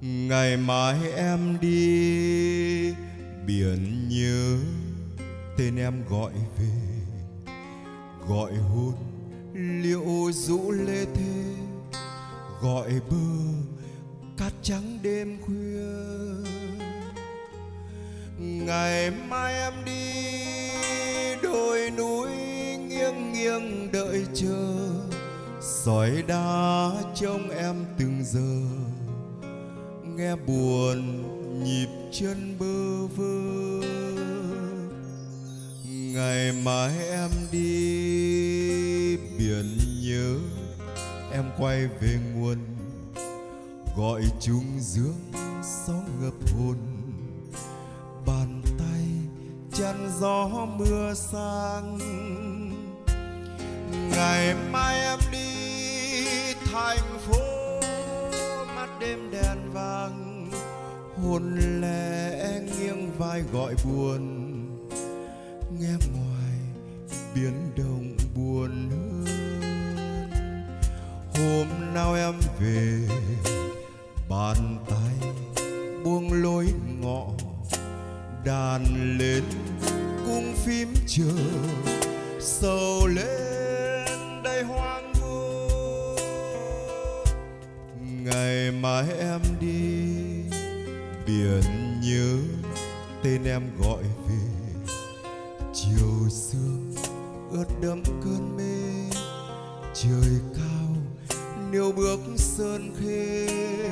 Ngày mai em đi biển nhớ tên em gọi về, gọi hôn liệu rũ lê thế, gọi bờ cát trắng đêm khuya. Ngày mai em đi đồi núi nghiêng nghiêng đợi chờ, sỏi đá trông em từng giờ, nghe buồn nhịp chân bơ vơ. Ngày mai em đi biển nhớ, em quay về nguồn, gọi chung dương sóng ngập hồn, bàn tay chăn gió mưa sang. Ngày mai em đi thành phố, mắt đêm đèn vàng, hồn lẻ nghiêng vai gọi buồn, nghe ngoài biển đông buồn hơn. Hôm nào em về, bàn tay buông lối ngõ, đàn lên cung phím chờ, sầu lên đầy hoang vu. Ngày mai em đi biển nhớ tên em gọi về, chiều sương ướt đẫm cơn mê, trời cao níu bước sơn khê.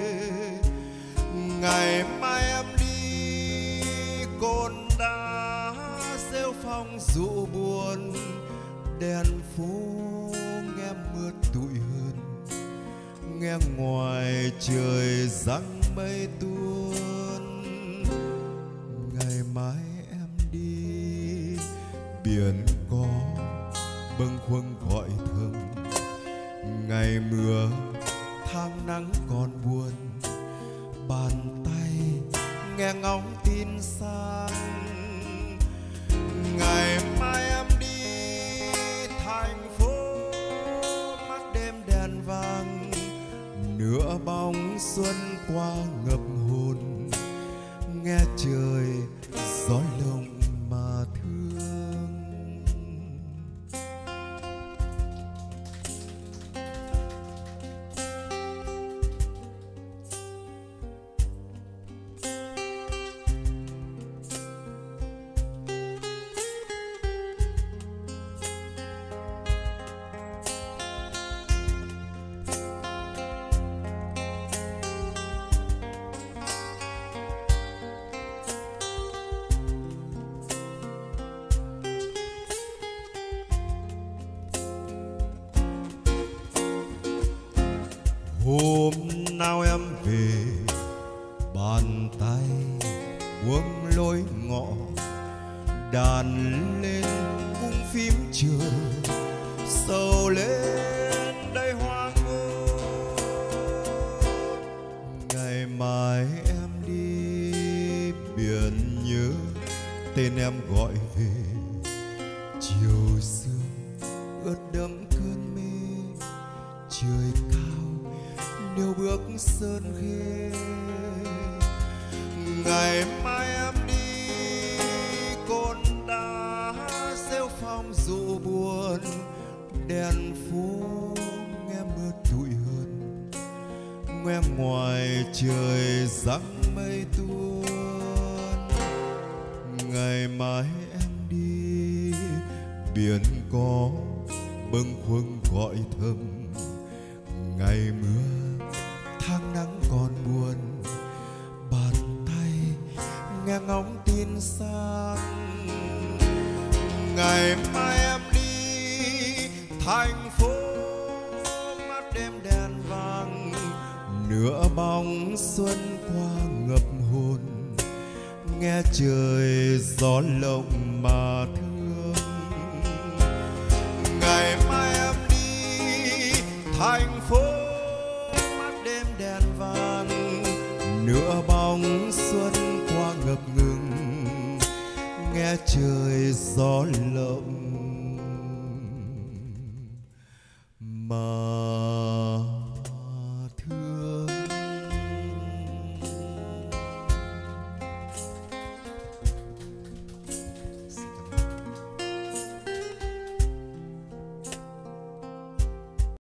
Ngày mai em đi cồn đá rêu phong dụ buồn, đèn phố nghe mưa tụi hơn, nghe ngoài trời giăng mây tuôn. Ngày mai em đi biển có bâng khuâng gọi thầm, ngày mưa tháng nắng còn buồn, bàn tay nghe ngóng tin sang. Ngày mai em đi thành phố, mắt đêm đèn vàng, nửa bóng xuân qua ngập hồn, nghe trời gió lộng mà thương. Hôm nào em về, bàn tay buông lối ngõ, đàn lên cung phím chờ, sầu lên đầy hoang vu. Ngày mai em đi biển nhớ tên em gọi về, chiều sương ướt đẫm cơn mê, trời cao níu bước sơn khê. Ngày mai em đi cồn đá rêu phong dụ buồn, đèn phố nghe mưa tụi hơn, nghe ngoài trời giăng mây tuôn. Ngày mai em đi biển có bâng khuâng gọi thầm, ngày mưa tháng nắng còn buồn, bàn tay nghe ngóng tin sang. Ngày mai em đi thành phố, mắt đêm đèn vàng, nửa bóng xuân qua ngập hồn, nghe trời gió lộng mà thương. Ngày mai em đi thành phố, nửa bóng xuân qua ngập ngừng, nghe trời gió lộng